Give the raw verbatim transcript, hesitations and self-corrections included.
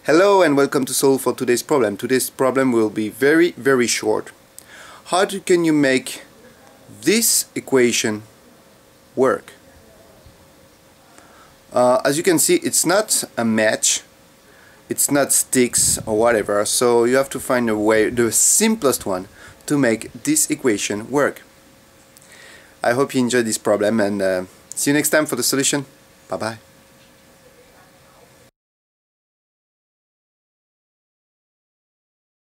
Hello and welcome to solve for today's problem. Today's problem will be very very short. How do, can you make this equation work? Uh, as you can see, it's not a match, it's not sticks or whatever, so you have to find a way, the simplest one, to make this equation work. I hope you enjoyed this problem and uh, see you next time for the solution. Bye bye.